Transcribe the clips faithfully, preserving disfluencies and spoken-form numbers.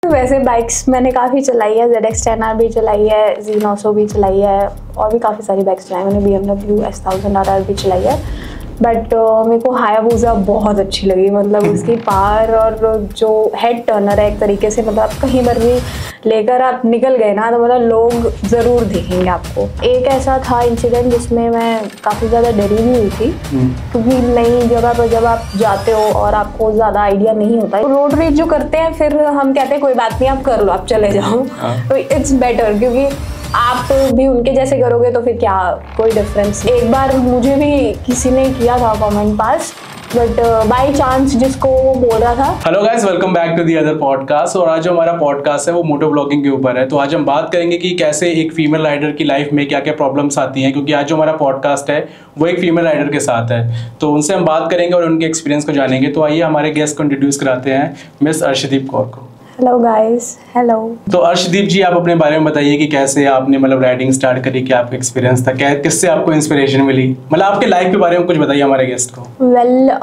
वैसे बाइक्स मैंने काफ़ी चलाई है, जेड एक्स टेन आर भी चलाई है, जी नौ सौ भी चलाई है और भी काफ़ी सारी बाइक्स चलाई मैंने, B M W S thousand R R भी चलाई है। बट uh, मेरे को हायाबुसा बहुत अच्छी लगी, मतलब उसकी पावर और जो हेड टर्नर है एक तरीके से, मतलब आप कहीं पर भी लेकर आप निकल गए ना तो मतलब लोग ज़रूर देखेंगे आपको। एक ऐसा था इंसिडेंट जिसमें मैं काफ़ी ज़्यादा डरी भी हुई थी, क्योंकि नई जगह पर जब आप जाते हो और आपको ज़्यादा आइडिया नहीं होता है, रोड रेज जो करते हैं फिर हम कहते हैं कोई बात नहीं आप कर लो, आप चले जाओ, तो इट्स बेटर, क्योंकि आप भी उनके जैसे करोगे तो फिर क्या कोई डिफरेंस। एक बार मुझे भी किसी ने किया था comment pass, but by chance जिसको वो बोल रहा था। Hello guys, welcome back to the other podcast. और आज जो हमारा पॉडकास्ट है वो मोटो ब्लॉगिंग के ऊपर है। तो आज हम बात करेंगे कि कैसे एक फीमेल राइडर की लाइफ में क्या क्या प्रॉब्लम्स आती हैं, क्योंकि आज जो हमारा पॉडकास्ट है वो एक फीमेल राइडर के साथ है। तो उनसे हम बात करेंगे और उनके एक्सपीरियंस को जानेंगे। तो आइए हमारे गेस्ट को इंट्रोड्यूस कराते हैं, मिस अर्शदीप कौर को। Hello guys. हेलो। तो अर्शदीप जी, आप अपने बारे में बताइए कि कैसे आपने मतलब राइडिंग स्टार्ट करी, क्या आपका एक्सपीरियंस था, क्या किससे आपको इंस्पिरेशन मिली, मतलब आपके लाइफ के बारे में कुछ बताइए हमारे गेस्ट को। वेल well,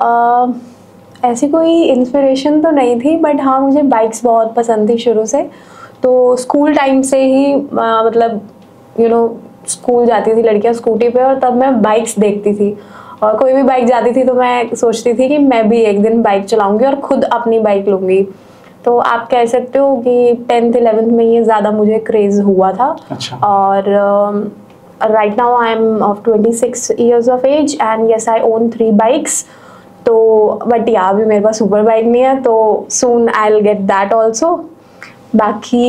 uh, ऐसी कोई इंस्पिरेशन तो नहीं थी, बट हाँ मुझे बाइक्स बहुत पसंद थी शुरू से। तो स्कूल टाइम से ही uh, मतलब यू नो स्कूल जाती थी लड़कियाँ स्कूटी पे, और तब मैं बाइक्स देखती थी और कोई भी बाइक जाती थी तो मैं सोचती थी कि मैं भी एक दिन बाइक चलाऊंगी और खुद अपनी बाइक लूँगी। तो आप कह सकते हो कि टेंथ इलेवेंथ में ये ज़्यादा मुझे क्रेज़ हुआ था। अच्छा। और right now I am of twenty six years of age and yes I own three bikes. तो बट या अभी मेरे पास सुपर बाइक नहीं है, तो soon I will get that also. बाकी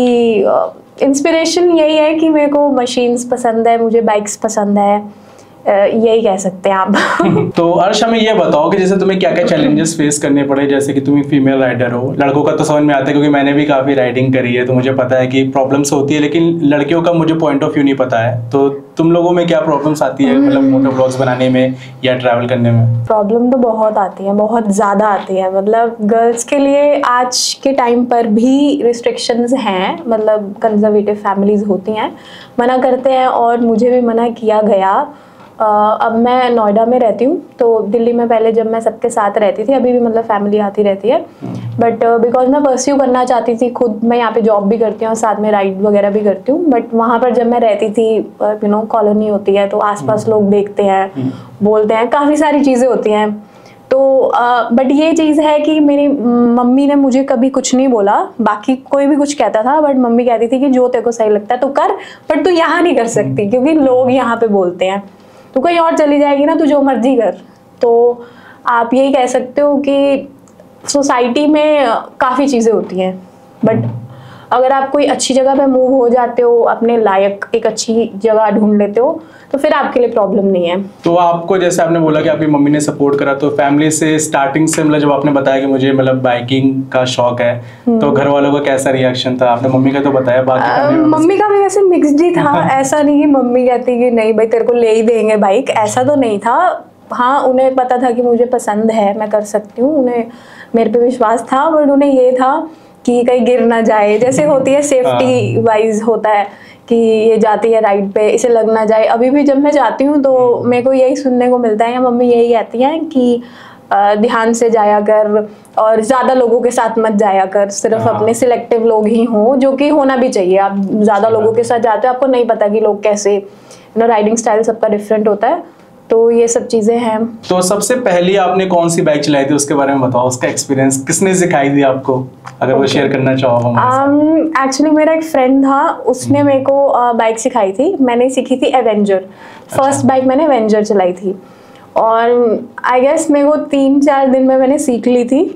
इंस्पिरेशन uh, यही है कि मेरे को मशीन्स पसंद है, मुझे बाइक्स पसंद है, यही कह सकते हैं आप। तो अर्श, हमें ये बताओ कि जैसे तुम्हें क्या क्या चैलेंजेस फेस करने पड़े, जैसे कि तुम फीमेल राइडर हो। लड़कों का तो समझ में आता है क्योंकि मैंने भी काफ़ी राइडिंग करी है, तो मुझे पता है कि प्रॉब्लम्स होती है, लेकिन लड़कियों का मुझे पॉइंट ऑफ व्यू नहीं पता है। तो तुम लोगों में क्या प्रॉब्लम्स आती है, मतलब मोटो ब्लॉग्स बनाने में या ट्रैवल करने में? प्रॉब्लम तो बहुत आती है, बहुत ज़्यादा आती है। मतलब गर्ल्स के लिए आज के टाइम पर भी रिस्ट्रिक्शंस हैं, मतलब कंजर्वेटिव फैमिलीज़ होती हैं, मना करते हैं और मुझे भी मना किया गया। Uh, अब मैं नोएडा में रहती हूँ, तो दिल्ली में पहले जब मैं सबके साथ रहती थी, अभी भी मतलब फैमिली आती रहती है, बट बिकॉज मैं परस्यू करना चाहती थी खुद, मैं यहाँ पे जॉब भी करती हूँ और साथ में राइड वगैरह भी करती हूँ। बट वहाँ पर जब मैं रहती थी, यू नो कॉलोनी होती है तो आसपास लोग देखते हैं, बोलते हैं, काफ़ी सारी चीज़ें होती हैं। तो बट uh, ये चीज़ है कि मेरी मम्मी ने मुझे कभी कुछ नहीं बोला, बाकी कोई भी कुछ कहता था, बट मम्मी कहती थी कि जो तेरे को सही लगता है तो कर, बट तू यहाँ नहीं कर सकती क्योंकि लोग यहाँ पे बोलते हैं, तू कहीं और चली जाएगी ना, तू जो मर्जी कर। तो आप यही कह सकते हो कि सोसाइटी में काफ़ी चीज़ें होती हैं, बट अगर आप कोई अच्छी जगह पे मूव हो जाते हो, अपने लायक एक अच्छी जगह ढूंढ लेते हो, तो फिर आपके लिए प्रॉब्लम नहीं है। तो आपको जैसे आपने बोला कि आपकी मम्मी ने सपोर्ट करा, तो फैमिली से स्टार्टिंग से मतलब जब आपने बताया कि मुझे मतलब बाइकिंग का शौक है, तो घर वालों का कैसा रिएक्शन था? आपने मम्मी का तो बताया, बाकी मम्मी का भी वैसे मिक्स्ड ही था। ऐसा नहीं कि मम्मी कहती कि नहीं भाई तेरे को ले ही देंगे बाइक, ऐसा तो नहीं था। हाँ, उन्हें पता था कि मुझे पसंद है, मैं कर सकती हूँ, उन्हें मेरे पे विश्वास था, बट उन्हें ये था कि कहीं गिर ना जाए, जैसे होती है सेफ्टी वाइज होता है कि ये जाती है राइड पे, इसे लग ना जाए। अभी भी जब मैं जाती हूँ तो मेरे को यही सुनने को मिलता है, या मम्मी यही कहती हैं कि ध्यान से जाया कर और ज़्यादा लोगों के साथ मत जाया कर, सिर्फ अपने सिलेक्टिव लोग ही हों, जो कि होना भी चाहिए। आप ज़्यादा लोगों के साथ जाते हो, आपको नहीं पता कि लोग कैसे, यू नो राइडिंग स्टाइल सबका डिफरेंट होता है, तो ये सब चीज़ें हैं। तो सबसे पहली आपने कौन सी बाइक चलाई थी, उसके बारे में बताओ, उसका एक्सपीरियंस किसने सिखाई थी आपको, अगर okay. वो शेयर करना चाहो। एक्चुअली um, मेरा एक फ्रेंड था, उसने मेरे को बाइक सिखाई थी। मैंने सीखी थी एवेंजर, फर्स्ट बाइक मैंने एवेंजर चलाई थी, और आई गेस मेरे को तीन चार दिन में मैंने सीख ली थी।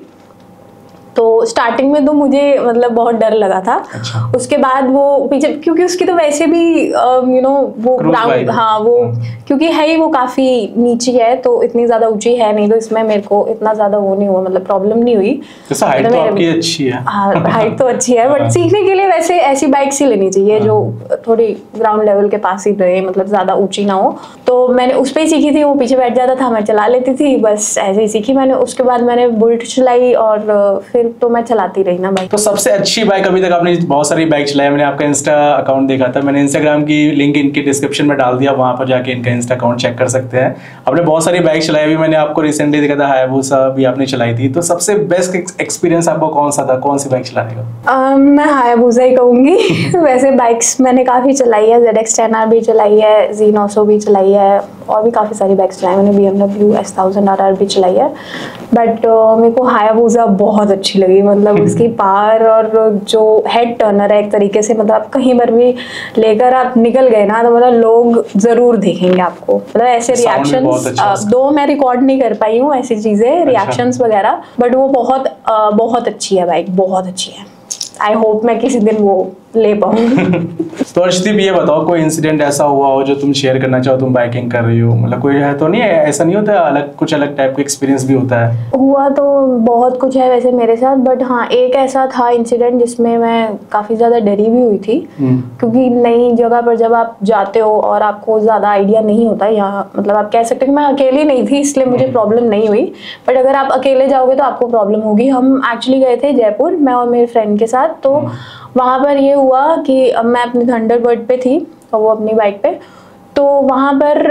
तो स्टार्टिंग में तो मुझे मतलब बहुत डर लगा था। अच्छा। उसके बाद वो पीछे, क्योंकि उसकी तो वैसे भी यू नो वो ग्राउंड, हाँ वो क्योंकि है ही वो काफ़ी नीची है, तो इतनी ज़्यादा ऊंची है नहीं, तो इसमें मेरे को इतना ज़्यादा वो नहीं हुआ, मतलब प्रॉब्लम नहीं हुई। तो हाइट तो आपकी अच्छी है। हाँ, हाइट तो अच्छी है, बट सीखने के लिए वैसे ऐसी बाइक ही लेनी चाहिए जो थोड़ी ग्राउंड लेवल के पास ही रहे, मतलब ज़्यादा ऊँची ना हो। तो मैंने उस पर ही सीखी थी, वो पीछे बैठ जाता था, मैं चला लेती थी, बस ऐसे ही सीखी मैंने। उसके बाद मैंने बुलेट चलाई और फिर तो मैं चलाती रही ना बाइक। तो सबसे अच्छी बाइक अभी तक आपने, बहुत सारी बाइक चलाई, मैंने आपका इंस्टा अकाउंट देखा था, मैंने इंस्टाग्राम की लिंक इनके डिस्क्रिप्शन में डाल दिया, वहां पर जाके इनका इंस्टा अकाउंट चेक कर सकते हैं। आपने बहुत सारी बाइक चलाई, अभी मैंने आपको रिसेंटली देखा था हायाबुसा भी आपने चलाई थी। तो सबसे बेस्ट एक्सपीरियंस आपको कौन सा था, कौन सी बाइक चलाने का? um, मैं हायाबुसा ही कहूँगी। वैसे बाइक्स मैंने काफ़ी चलाई है, जेड एक्स टेन आर भी चलाई है, जी नौ सौ भी चलाई है, और भी काफ़ी सारी बाइक्स चलाई मैंने, B M W S thousand R R भी चलाई है। बट uh, मेरे को हायाबुसा बहुत अच्छी लगी, मतलब उसकी पावर और जो हेड टर्नर है एक तरीके से, मतलब आप कहीं पर भी लेकर आप निकल गए ना तो मतलब लोग ज़रूर देखेंगे आपको, मतलब ऐसे रिएक्शंस अच्छा दो मैं रिकॉर्ड नहीं कर पाई हूँ ऐसी चीज़ें, रिएक्शंस वगैरह, बट वो बहुत uh, बहुत अच्छी है बाइक, बहुत अच्छी है। आई होप मैं किसी दिन वो ले पाऊँ। तो अर्शदीप ये बताओ, कोई इंसिडेंट ऐसा हुआ हो जो तुम शेयर करना चाहो, तुम बाइकिंग कर रही हो, मतलब कोई है तो नहीं है, ऐसा नहीं होता, अलग कुछ अलग टाइप का एक्सपीरियंस भी होता है? हुआ तो बहुत कुछ है वैसे मेरे साथ, बट हाँ एक ऐसा था इंसिडेंट जिसमें मैं काफ़ी ज़्यादा डरी भी हुई थी, क्योंकि नई जगह पर जब आप जाते हो और आपको ज़्यादा आइडिया नहीं होता, यहाँ मतलब आप कह सकते हो कि मैं अकेली नहीं थी इसलिए मुझे प्रॉब्लम नहीं हुई, बट अगर आप अकेले जाओगे तो आपको प्रॉब्लम होगी। हम एक्चुअली गए थे जयपुर, मैं और मेरे फ्रेंड के साथ, तो वहाँ पर ये हुआ कि मैं अपनी थंडरबर्ड पे थी और वो अपनी बाइक पे, तो वहाँ पर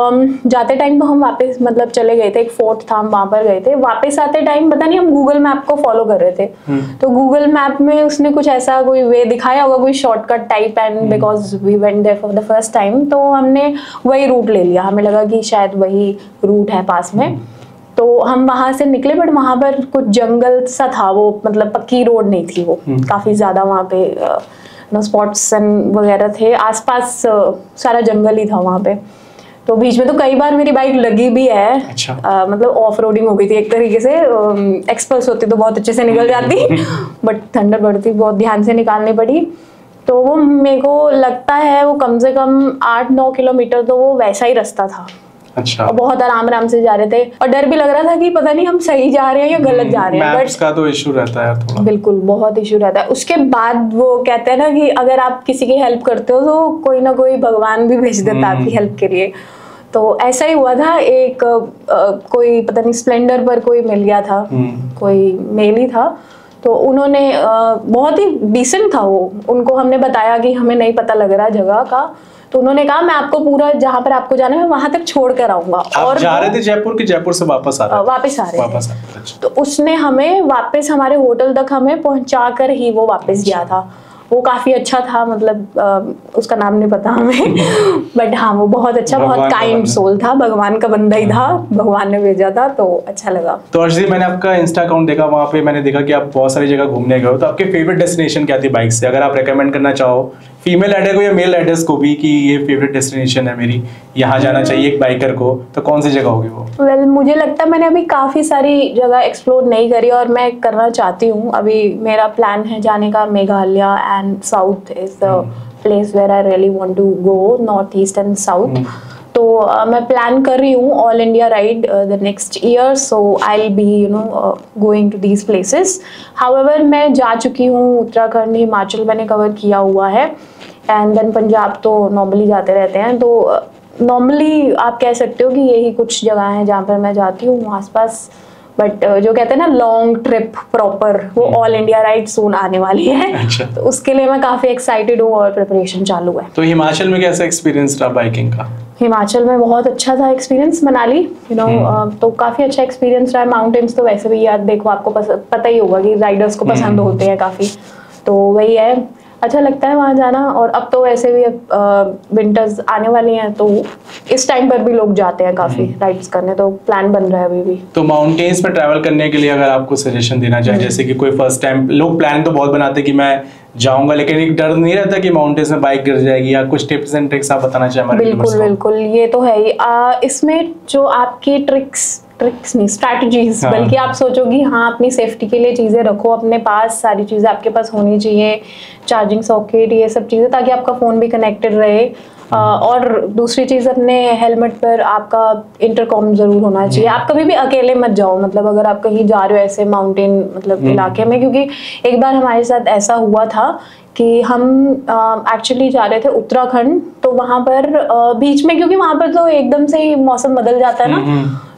जाते टाइम तो हम वापस मतलब चले गए थे, एक फोर्ट था, हम वहाँ पर गए थे। वापस आते टाइम पता नहीं हम गूगल मैप को फॉलो कर रहे थे, तो गूगल मैप में उसने कुछ ऐसा कोई वे दिखाया होगा, कोई shortcut type, and because we went there for the first time तो हमने वही रूट ले लिया, हमें लगा कि शायद वही रूट है पास में, तो हम वहां से निकले। बट वहां पर कुछ जंगल सा था, वो मतलब पक्की रोड नहीं थी, वो काफी ज्यादा वहां पे नो स्पॉट्स वगैरह थे, आसपास सारा जंगल ही था वहां पे। तो बीच में तो कई बार मेरी बाइक लगी भी है। अच्छा। आ, मतलब ऑफ रोडिंग हो गई थी एक तरीके से, एक्सपर्ट होती तो बहुत अच्छे से निकल जाती, बट थंडरबर्ड थी, बहुत ध्यान से निकालनी पड़ी। तो वो मेरे को लगता है वो कम से कम आठ नौ किलोमीटर तो वो वैसा ही रास्ता था। अच्छा। और बहुत आराम आराम से जा रहे थे, और डर भी लग रहा था कि पता नहीं हम सही जा रहे हैं या गलत जा रहे हैं, मैप्स का तो इशू रहता है थोड़ा। बिल्कुल बहुत इशू रहता है। उसके बाद वो कहते हैं ना कि अगर आप किसी की हेल्प करते हो तो कोई ना कोई भगवान भी भेज देता है आपकी हेल्प के लिए। तो ऐसा ही हुआ था, एक आ, कोई पता नहीं स्प्लेंडर पर कोई मिल गया था, कोई मेल ही था, तो उन्होंने आ, बहुत ही डिसेंट था वो, उनको हमने बताया कि हमें नहीं पता लग रहा जगह का, तो उन्होंने कहा मैं आपको पूरा जहाँ पर आपको जाना है वहां तक छोड़ कर आऊंगा। और जा रहे थे जयपुर के, जयपुर से वापस आ रहे थे? वापस आ रहे वापस थे। आ रहे थे। तो उसने हमें वापस हमारे होटल तक हमें पहुंचा कर ही वो वापस गया था। वो काफी अच्छा था, मतलब आ, उसका नाम नहीं पता हमें, बट हाँ वो बहुत अच्छा, बहुत काइंड सोल था, भगवान का बंदा ही था, भगवान ने भेजा था, तो अच्छा लगा। तो अर्शदीप मैंने आपका इंस्टा अकाउंट देखा, वहाँ पे मैंने देखा कि आप बहुत सारी जगह घूमने गए हो, तो आपके फेवरेट डेस्टिनेशन क्या थी बाइक से, अगर आप रेकमेंड करना चाहो फीमेल राइडर को या मेल राइडर्स को भी कि ये फेवरेट डेस्टिनेशन है मेरी, यहाँ जाना चाहिए एक बाइकर को, तो कौन सी जगह होगी वो? वेल well, मुझे लगता है मैंने अभी काफ़ी सारी जगह एक्सप्लोर नहीं करी और मैं करना चाहती हूँ। अभी मेरा प्लान है जाने का Meghalaya and south is the place where I really want to go, north east and south. तो uh, मैं प्लान कर रही हूँ all India ride the next year, so I will be you know going to these places. However मैं जा चुकी हूँ उत्तराखंड, हिमाचल मैंने कवर किया हुआ है, एंड देन पंजाब तो नॉर्मली जाते रहते हैं। तो नॉर्मली uh, आप कह सकते हो कि यही कुछ जगह हैं जहाँ पर मैं जाती हूँ आसपास, बट uh, जो कहते हैं ना लॉन्ग ट्रिप प्रॉपर, वो ऑल इंडिया राइड सून आने वाली है। अच्छा। तो उसके लिए मैं काफ़ी एक्साइटेड हूँ और प्रिपरेशन चालू है। तो हिमाचल में कैसा एक्सपीरियंस रहा बाइकिंग का? हिमाचल में बहुत अच्छा था एक्सपीरियंस, मनाली यू नो तो काफ़ी अच्छा एक्सपीरियंस रहा। माउंटेन्स तो वैसे भी यार देखो आपको पता ही होगा कि राइडर्स को पसंद होते हैं काफ़ी, तो वही है, अच्छा लगता है वहाँ जाना। और अब तो वैसे भी विंटर्स आने वाली हैं, तो इस टाइम पर भी लोग जाते हैं काफ़ी राइड्स करने, तो प्लान बन रहा है अभी भी। तो माउंटेन्स पर ट्रैवल करने के लिए अगर आपको सजेशन देना चाहे, जैसे कि कोई फर्स्ट टाइम, लोग प्लान तो बहुत बनाते हैं कि मैं जाऊंगा, लेकिन एक डर नहीं रहता कि माउंटेन्स में बाइक गिर जाएगी, या कुछ टिप्स एंड ट्रिक्स आप बताना चाहें? बिल्कुल बिल्कुल, ये तो है ही। इसमें जो आपकी ट्रिक्स ट्रिक्स नहीं स्ट्रैटेजीज, बल्कि आप सोचोगी हाँ अपनी सेफ्टी के लिए चीज़ें रखो अपने पास, सारी चीज़ें आपके पास होनी चाहिए, चार्जिंग सॉकेट, ये सब चीज़ें, ताकि आपका फ़ोन भी कनेक्टेड रहे। आ, और दूसरी चीज़ अपने हेलमेट पर आपका इंटरकॉम ज़रूर होना चाहिए। आप कभी भी अकेले मत जाओ, मतलब अगर आप कहीं जा रहे हो ऐसे माउंटेन मतलब इलाके में, क्योंकि एक बार हमारे साथ ऐसा हुआ था कि हम एक्चुअली जा रहे थे उत्तराखंड, तो वहाँ पर बीच में, क्योंकि वहाँ पर तो एकदम से ही मौसम बदल जाता है ना,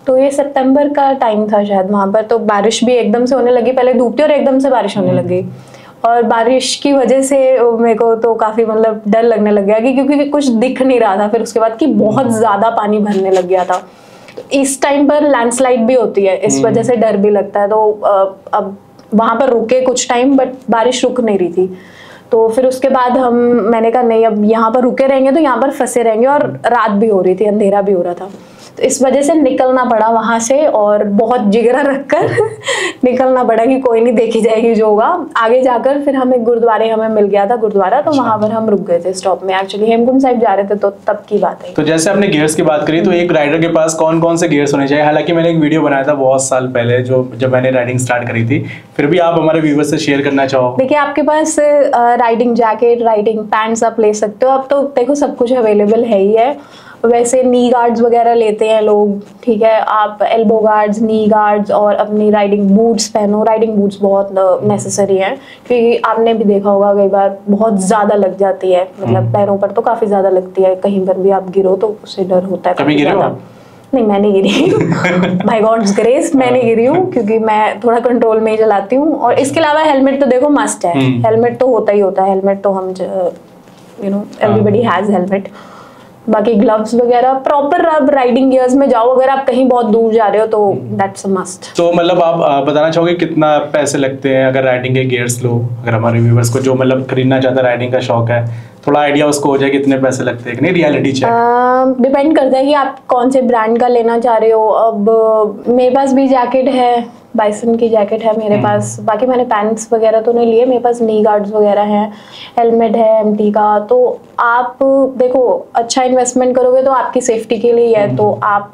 तो ये सितंबर का टाइम था शायद वहाँ पर, तो बारिश भी एकदम से होने लगी, पहले धूप थी और एकदम से बारिश होने लगी। और बारिश की वजह से मेरे को तो काफ़ी मतलब डर लगने लग गया कि क्योंकि कुछ दिख नहीं रहा था, फिर उसके बाद कि बहुत ज़्यादा पानी भरने लग गया था। तो इस टाइम पर लैंडस्लाइड भी होती है, इस वजह से डर भी लगता है। तो अब वहाँ पर रुके कुछ टाइम, बट बारिश रुक नहीं रही थी। तो फिर उसके बाद हम मैंने कहा नहीं, अब यहाँ पर रुके रहेंगे तो यहाँ पर फंसे रहेंगे, और रात भी हो रही थी, अंधेरा भी हो रहा था। तो इस वजह से निकलना पड़ा वहाँ से, और बहुत जिगरा रखकर निकलना पड़ा कि कोई नहीं, देखी जाएगी जो होगा। आगे जाकर फिर हमें गुरुद्वारे हमें मिल गया था गुरुद्वारा, तो वहाँ पर हम रुक गए थे स्टॉप में। एक्चुअली हेमकुंड साहिब जा रहे थे, तो तब की बात है। तो जैसे आपने गियर्स की बात करी, तो एक राइडर के पास कौन कौन से गियर्स होने चाहिए? हालांकि मैंने एक वीडियो बनाया था बहुत साल पहले, जो जब मैंने राइडिंग स्टार्ट करी थी, फिर भी आप हमारे व्यूअर्स से शेयर करना चाहो। देखिए, आपके पास राइडिंग जैकेट, राइडिंग पैंट्स आप ले सकते हो। अब तो देखो सब कुछ अवेलेबल है ही है। वैसे नी गार्ड्स वगैरह लेते हैं लोग, ठीक है। आप एल्बो गार्ड्स, नी गार्ड्स और अपनी राइडिंग बूट्स पहनो। राइडिंग बूट्स बहुत नेसेसरी हैं, क्योंकि आपने भी देखा होगा कई बार बहुत ज़्यादा लग जाती है, मतलब पैरों पर तो काफ़ी ज़्यादा लगती है। कहीं पर भी आप गिरो तो उससे डर होता है काफ़ी ज़्यादा। नहीं, मैं नहीं गिरी बाय गॉड्स ग्रेस मैं नहीं गिरी हूँ, क्योंकि मैं थोड़ा कंट्रोल में ही चलाती हूँ। और इसके अलावा हेलमेट तो देखो मस्ट है, हेलमेट तो होता ही होता है। हेलमेट तो हम you know everybody has helmet. बाकी ग्लव्स वगैरह प्रॉपर। आप राइडिंग गियर्स में जाओ, अगर आप कहीं बहुत दूर जा रहे हो तो दैट्स अ मस्ट। तो मतलब आप बताना चाहोगे कितना पैसे लगते हैं अगर राइडिंग के गियर्स लो? अगर हमारे व्यूअर्स को जो मतलब खरीदना चाहता है, राइडिंग का शौक है, थोड़ा आइडिया उसको हो जाए कितने पैसे लगते हैं? नहीं, रियलिटी चेक डिपेंड करता है कि आप कौन से ब्रांड का लेना चाह रहे हो। अब मेरे पास भी जैकेट है, बाइसन की जैकेट है मेरे पास। बाकी मैंने पैंट्स वगैरह तो नहीं लिए, मेरे पास नी गार्ड्स वगैरह हैं, हेलमेट है एमटी का। तो आप देखो, अच्छा इन्वेस्टमेंट करोगे तो आपकी सेफ्टी के लिए है, तो आप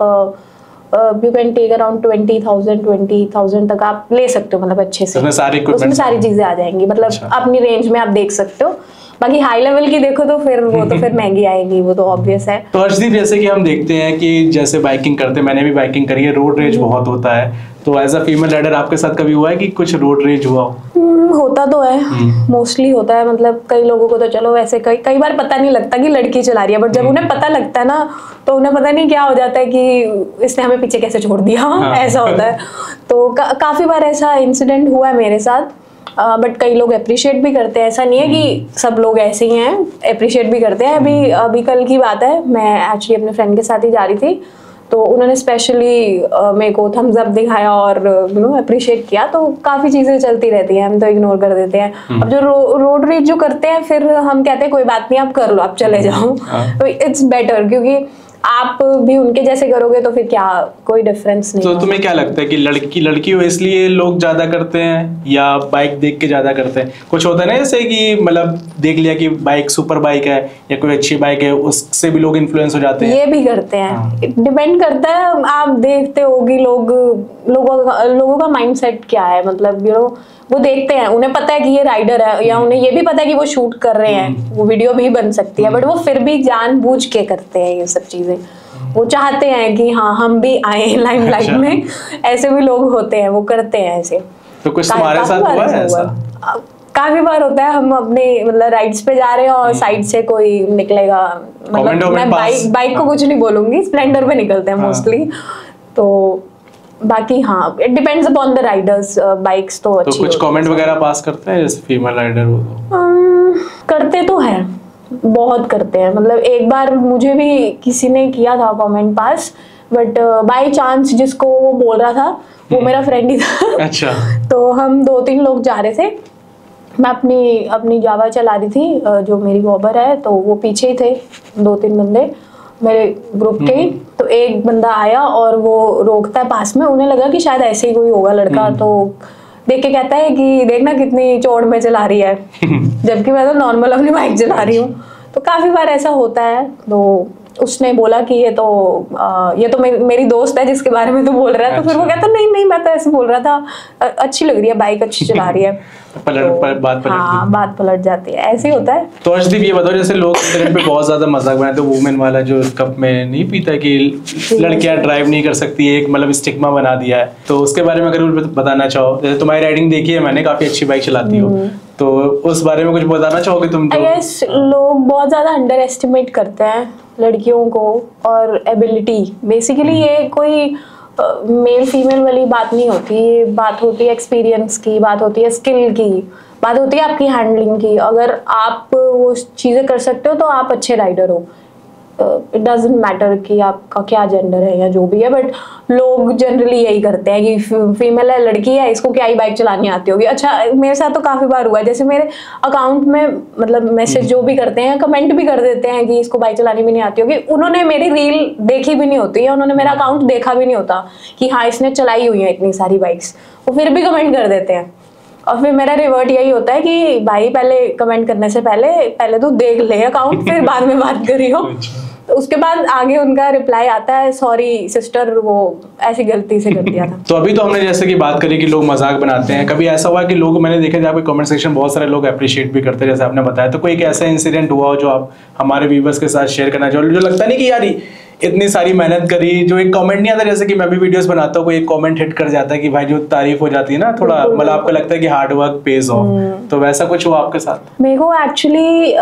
you can take around twenty thousand twenty thousand तक आप ले सकते हो, मतलब अच्छे से। उसमें सारी उसमें सारी चीजें आ जाएंगी, मतलब अच्छा। अपनी रेंज में आप देख सकते हो। बाकी हाई लेवल की देखो तो फिर वो तो फिर महंगी आएगी, वो तो ऑब्वियस है। तो अर्शदीप, जैसे कि हम देखते हैं कि जैसे बाइकिंग करते हैं, मैंने भी बाइकिंग करी है, रोड रेज बहुत होता है। तो एज अ फीमेल राइडर आपके साथ कभी हुआ है कि कुछ रोड रेज हुआ हो? होता तो है, मोस्टली होता है। मतलब कई लोगों को तो चलो वैसे कई कई बार पता नहीं लगता कि लड़की चला रही है, बट जब उन्हें पता लगता है ना, तो उन्हें पता नहीं क्या हो जाता है कि इसने हमें पीछे कैसे छोड़ दिया। हाँ। ऐसा होता है। तो का, काफी बार ऐसा इंसिडेंट हुआ है मेरे साथ। बट uh, कई लोग अप्रिशिएट भी करते हैं, ऐसा नहीं है कि सब लोग ऐसे ही हैं, अप्रिशिएट भी करते हैं। अभी अभी कल की बात है, मैं एक्चुअली अपने फ्रेंड के साथ ही जा रही थी, तो उन्होंने स्पेशली uh, मेरे को थम्स अप दिखाया और यू नो अप्रिशिएट किया। तो काफ़ी चीज़ें चलती रहती हैं, हम तो इग्नोर कर देते हैं। अब जो रो, रोड रेज जो करते हैं, फिर हम कहते हैं कोई बात नहीं, आप कर लो, आप चले जाओ। तो इट्स बेटर, क्योंकि आप भी उनके जैसे करोगे तो फिर क्या कोई डिफरेंस नहीं। तो तुम्हें क्या लगता है कि लड़की लड़की हो इसलिए लोग ज्यादा करते हैं या बाइक देख के ज्यादा करते हैं? कुछ होता है ना जैसे कि मतलब देख लिया कि बाइक सुपर बाइक है या कोई अच्छी बाइक है, उससे भी लोग इन्फ्लुएंस हो जाते हैं। ये भी करते हैं, डिपेंड करता है। आप देखते होगी लोग लोगों का लोगों का माइंडसेट क्या है, मतलब यू नो वो देखते हैं, उन्हें पता है कि ये राइडर है, या उन्हें ये भी पता है कि वो शूट कर रहे हैं, वो वीडियो भी बन सकती है, बट वो फिर भी जानबूझ के करते हैं ये सब चीजें। वो चाहते हैं कि हाँ हम भी आए लाइमलाइट में। ऐसे भी लोग होते हैं, वो करते हैं ऐसे। तो कुछ तुम्हारे साथ हुआ है ऐसा? काफी बार होता है, हम अपने मतलब राइड्स पे जा रहे हैं और साइड से कोई निकलेगा, मतलब मैं बाइक बाइक को कुछ नहीं बोलूंगी, स्प्लेंडर पे निकलते हैं मोस्टली। तो बाकी हाँ, it depends upon the riders. Bikes तो अच्छी। तो कुछ कमेंट वगैरह पास करते हैं जैसे फीमेल राइडर हो तो? um, करते तो हैं, बहुत करते हैं। मतलब एक बार मुझे भी किसी ने किया था comment pass, but by chance जिसको वो बोल रहा था वो मेरा फ्रेंड ही था। अच्छा। तो हम दो तीन लोग जा रहे थे, मैं अपनी अपनी जावा चला रही थी, जो मेरी वॉबर है, तो वो पीछे ही थे दो तीन बंदे मेरे ग्रुप के ही। तो एक बंदा आया और वो रोकता है पास में, उन्हें लगा कि शायद ऐसे ही कोई होगा लड़का, तो देख के कहता है कि देखना कितनी चौड़ में चला रही है, जबकि मैं तो नॉर्मल अपनी बाइक चला रही हूँ। तो काफी बार ऐसा होता है। तो उसने बोला कि ये तो आ, ये तो मे, मेरी दोस्त है जिसके बारे में तो बोल रहा है। अच्छा। तो फिर वो कहता नहीं नहीं मैं तो ऐसे बोल रहा था, अच्छी लग रही है बाइक, अच्छी चला रही है। पलट तो, पर, बात पलट हाँ, बात पलट जाती है, ऐसे ही होता है। तो अर्शदीप ये बताओ, जैसे लोग इंटरनेट पे बहुत ज्यादा मजाक बनाते हैं, वुमेन वाला जो कप में नहीं पीता कि लड़कियां ड्राइव नहीं कर सकती, एक मतलब स्टिग्मा बना दिया है, तो उसके बारे में अगर बताना चाहो। जैसे तुम्हारी राइडिंग देखी है मैंने, काफी अच्छी बाइक चलाती हो, तो उस बारे में कुछ बताना चाहोगे तुम? तो आई गेस लोग बहुत ज्यादा अंडर एस्टिमेट करते हैं लड़कियों को और एबिलिटी। बेसिकली ये कोई मेल फीमेल वाली बात नहीं होती, बात होती है एक्सपीरियंस की, बात होती है स्किल की, बात होती है आपकी हैंडलिंग की। अगर आप वो चीज़ें कर सकते हो तो आप अच्छे राइडर हो। इट डजेंट मैटर कि आपका क्या जेंडर है या जो भी है, बट लोग जनरली यही करते हैं कि फीमेल है, लड़की है, इसको क्या ही बाइक चलानी आती होगी। अच्छा, मेरे साथ तो काफ़ी बार हुआ है, जैसे मेरे अकाउंट में मतलब मैसेज जो भी करते हैं, कमेंट भी कर देते हैं कि इसको बाइक चलानी भी नहीं आती होगी। उन्होंने मेरी रील देखी भी नहीं होती है, उन्होंने मेरा अकाउंट देखा भी नहीं होता कि हाँ इसने चलाई हुई है इतनी सारी बाइक्स, वो फिर भी कमेंट कर देते हैं। और फिर मेरा रिवर्ट यही होता है कि भाई पहले कमेंट करने से पहले पहले तो देख ले अकाउंट, फिर बाद में बात करियो। तो उसके बाद आगे उनका रिप्लाई आता है, सॉरी सिस्टर, वो ऐसी गलती से कर दिया था। तो अभी तो हमने जैसे कि बात करी कि लोग मजाक बनाते हैं, कभी ऐसा हुआ कि लोग, मैंने देखा था आपके कमेंट सेक्शन बहुत सारे लोग अप्रिशिएट भी करते हैं जैसे आपने बताया, तो कोई एक ऐसा इंसिडेंट हुआ हो जो आप हमारे व्यूवर्स के साथ शेयर करना चाहो, जो लगता नहीं कि यार इतनी सारी मेहनत करी, जो एक कमेंट नहीं आता, जैसे कि मैं भी वीडियोस बनाता हूँ, कोई एक कमेंट हिट कर जाता है कि भाई जो तारीफ हो जाती है ना, थोड़ा मतलब आपको लगता है कि हार्ड वर्क पेज ऑफ, तो वैसा कुछ हुआ आपके साथ? मेरे को एक्चुअली